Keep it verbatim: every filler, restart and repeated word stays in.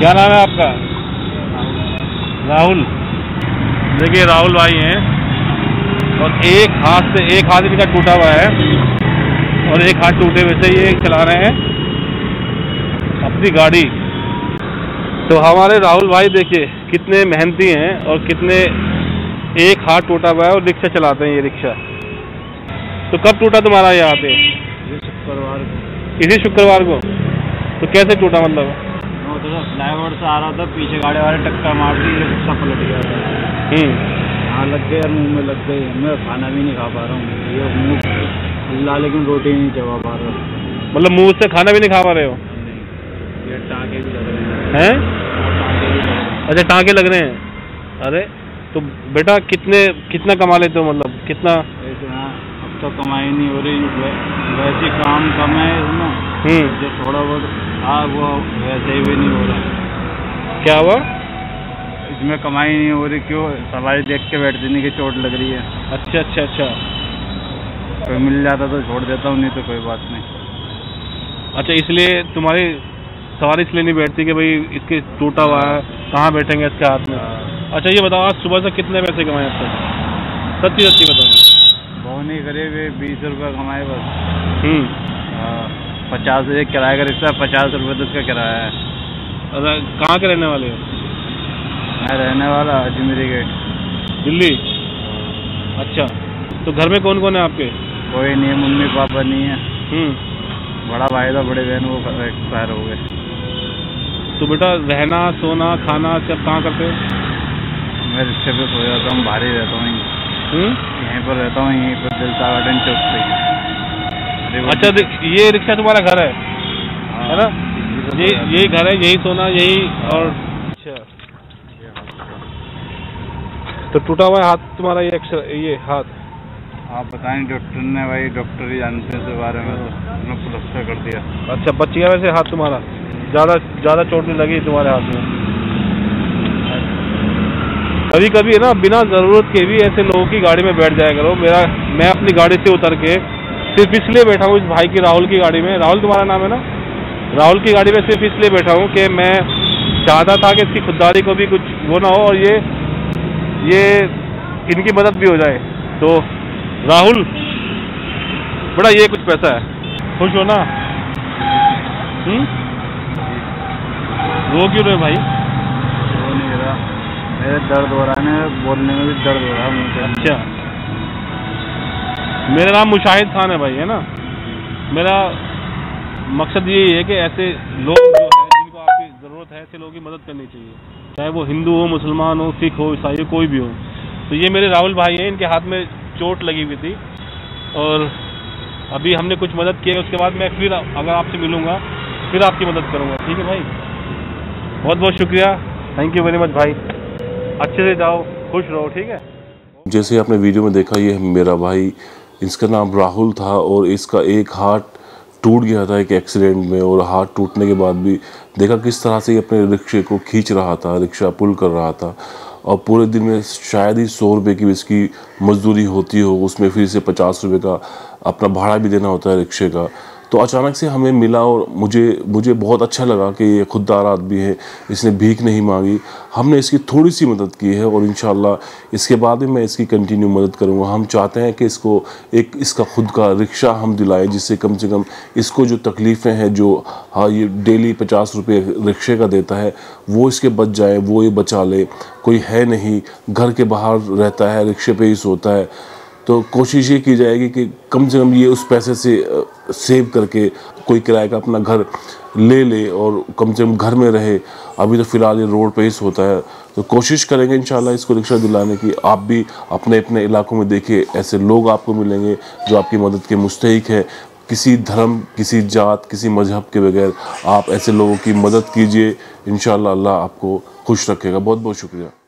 क्या नाम है आपका? राहुल। देखिए राहुल भाई हैं और एक हाथ से एक हाथ इनका टूटा हुआ है और एक हाथ टूटे हुए से ये चला रहे हैं अपनी गाड़ी। तो हमारे राहुल भाई देखिए कितने मेहनती हैं और कितने, एक हाथ टूटा हुआ है और रिक्शा चलाते हैं ये रिक्शा। तो कब टूटा तुम्हारा यहाँ पे? शुक्रवार को। इसी शुक्रवार को? तो कैसे टूटा मतलब? फ्लाईओवर से आ रहा था, पीछे गाड़ी वाले टक्कर मार दी, रिक्शा पलट गया था। हम्म हाँ लग गए, मुंह में लग गई। मैं खाना भी नहीं खा पा रहा हूँ, ये मुँह ला लेकिन रोटी नहीं चबा पा रहा हूँ। मतलब मुंह से खाना भी नहीं खा पा रहे हो? ये टाँके भी लग रहे हैं? टाँके भी लग रहे हैं। अच्छा टाँके लग रहे हैं। अरे तो बेटा कितने कितना कमा लेते हो, मतलब कितना? हाँ अब तो कमाई नहीं हो रही, वैसे काम कम है इसमें, जो थोड़ा बहुत हाँ वो वैसे भी नहीं हो रहा। क्या हुआ? इसमें कमाई नहीं हो रही। क्यों? सवारी देख के बैठ देने की चोट लग रही है। अच्छा अच्छा अच्छा। कोई मिल जाता तो छोड़ देता हूँ, नहीं तो कोई बात नहीं। अच्छा इसलिए तुम्हारी सवारी इसलिए नहीं बैठती कि भाई इसके टूटा हुआ है, कहाँ बैठेंगे इसके हाथ में। अच्छा ये बताओ आज सुबह से कितने पैसे कमाए अब तक? सच्ची सच्ची बताओ। बहुत नहीं करीब बीस रुपये कमाए बस। हम्म पचास एक किराए का रिक्शा, पचास रुपये तो उसका किराया है। अच्छा कहाँ के रहने वाले हो? मैं रहने वाला अजमेरी गेट, दिल्ली। अच्छा तो घर में कौन कौन है आपके? कोई नहीं है, मम्मी पापा नहीं है। हम्म बड़ा भाई था, बड़े बहन वो एक्सपायर हो गए। तो बेटा रहना सोना खाना सब कहाँ करते हो? मैं रिक्शे पे सो जाता हूँ, बाहर ही रहता हूँ, यहीं पर रहता हूँ, यहीं पर दिलता गार्डन चौक पे। अच्छा ये रिक्शा तुम्हारा घर है, है ना? ये यही घर है, यही सोना यही। और अच्छा तो टूटा हुआ है हाथ तुम्हारा, ये एक्स्ट्रा ये हाथ? आप बताएं, डॉक्टर ने, भाई डॉक्टर ही जानते हैं इस बारे में, तो उन्होंने प्लास्टर कर दिया। अच्छा बच गया वैसे हाथ तुम्हारा? ज़्यादा ज़्यादा चोट नहीं लगी तुम्हारे हाथ में? कभी कभी है ना बिना ज़रूरत के भी ऐसे लोगों की गाड़ी में बैठ जाया करो। मेरा मैं अपनी गाड़ी से उतर के सिर्फ इसलिए बैठा हूँ इस भाई की, राहुल की गाड़ी में। राहुल तुम्हारा नाम है ना? राहुल की गाड़ी में सिर्फ इसलिए बैठा हूँ कि मैं चाहता था कि इसकी खुददारी को भी कुछ वो ना हो और ये ये इनकी मदद भी हो जाए। तो राहुल बड़ा ये कुछ पैसा है, खुश हो ना? हम्म रो क्यों रहे भाई? वो नहीं रहा, मेरे दर्द हो रहा है, बोलने में भी दर्द हो रहा है मुझे। अच्छा मेरा नाम मुशाहिद खान है भाई, है ना? मेरा मकसद यही है कि ऐसे लोग जो हैं जिनको आपकी ज़रूरत है, ऐसे लोगों की मदद करनी चाहिए, चाहे वो हिंदू हो, मुसलमान हो, सिख हो, ईसाई हो, कोई भी हो। तो ये मेरे राहुल भाई हैं, इनके हाथ में चोट लगी हुई थी और अभी हमने कुछ मदद की है। उसके बाद मैं फिर अगर आपसे मिलूँगा फिर आपकी मदद करूँगा, ठीक है भाई? बहुत बहुत शुक्रिया, थैंक यू वेरी मच भाई। अच्छे से जाओ, खुश रहो, ठीक है? जैसे आपने वीडियो में देखा, ये मेरा भाई, इसका नाम राहुल था और इसका एक हाथ टूट गया था एक एक्सीडेंट में। और हाथ टूटने के बाद भी देखा किस तरह से ये अपने रिक्शे को खींच रहा था, रिक्शा पुल कर रहा था। और पूरे दिन में शायद ही सौ रुपये की इसकी मजदूरी होती हो, उसमें फिर से पचास रुपये का अपना भाड़ा भी देना होता है रिक्शे का। तो अचानक से हमें मिला और मुझे मुझे बहुत अच्छा लगा कि ये खुददार आदमी है, इसने भीख नहीं मांगी। हमने इसकी थोड़ी सी मदद की है और इंशाल्लाह इसके बाद भी मैं इसकी कंटिन्यू मदद करूँगा। हम चाहते हैं कि इसको एक इसका खुद का रिक्शा हम दिलाएं, जिससे कम से कम इसको जो तकलीफ़ें हैं, जो हाँ ये डेली पचास रुपये रिक्शे का देता है, वो इसके बच जाए, वो ये बचा ले। कोई है नहीं, घर के बाहर रहता है, रिक्शे पे ही सोता है। तो कोशिश ये की जाएगी कि कम से कम ये उस पैसे से सेव करके कोई किराए का अपना घर ले ले और कम से कम घर में रहे। अभी तो फ़िलहाल ये रोड पे ही सोता है। तो कोशिश करेंगे इंशाल्लाह इसको रिक्शा दिलाने की। आप भी अपने अपने इलाकों में देखिए, ऐसे लोग आपको मिलेंगे जो आपकी मदद के मुस्तहिक है। किसी धर्म, किसी जात, किसी मजहब के बगैर आप ऐसे लोगों की मदद कीजिए, इंशाल्लाह अल्लाह आपको खुश रखेगा। बहुत बहुत शुक्रिया।